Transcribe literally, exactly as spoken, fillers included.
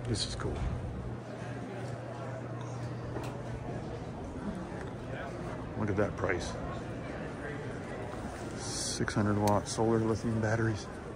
This is cool. Look at that price. six hundred watt solar lithium batteries.